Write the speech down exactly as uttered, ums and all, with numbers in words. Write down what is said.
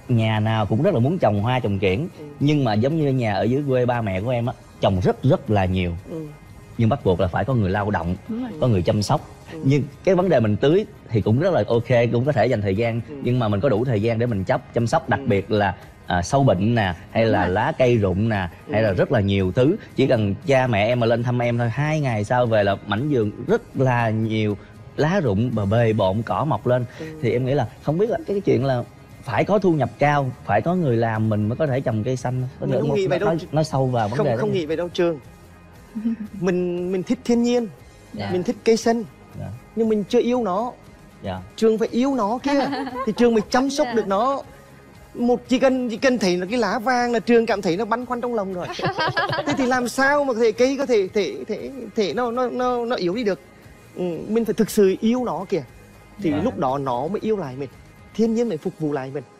nhà nào cũng rất là muốn trồng hoa trồng kiển, ừ. nhưng mà giống như nhà ở dưới quê ba mẹ của em á, trồng rất rất là nhiều, ừ. nhưng bắt buộc là phải có người lao động, có người chăm sóc. Ừ. Nhưng cái vấn đề mình tưới thì cũng rất là ok, cũng có thể dành thời gian, ừ. nhưng mà mình có đủ thời gian để mình chăm chăm sóc, đặc ừ. biệt là à, sâu bệnh nè, hay là lá cây rụng nè, ừ. hay là rất là nhiều thứ. Chỉ cần cha mẹ em mà lên thăm em thôi, hai ngày sau về là mảnh vườn rất là nhiều lá rụng và bề bộn, cỏ mọc lên. Ừ. Thì em nghĩ là không biết là cái, cái chuyện là phải có thu nhập cao, phải có người làm mình mới có thể trồng cây xanh. Có mình không nghĩ vậy đâu. Nói, nói sâu vào vấn không, đề đó. Không nghĩ vậy đâu Trường. mình mình thích thiên nhiên, yeah. mình thích cây xanh, yeah. nhưng mình chưa yêu nó. Yeah. Trường phải yêu nó kia thì Trường mới chăm sóc được nó. Một chỉ cần chỉ cần thấy là cái lá vàng là Trường cảm thấy nó băn khoăn trong lòng rồi. Thế thì làm sao mà có thể cây có thể thể thể thể nó nó nó nó yếu đi được. Ừ, mình phải thực sự yêu nó kìa. Thì yeah. lúc đó nó mới yêu lại mình, thiên nhiên mới phục vụ lại mình.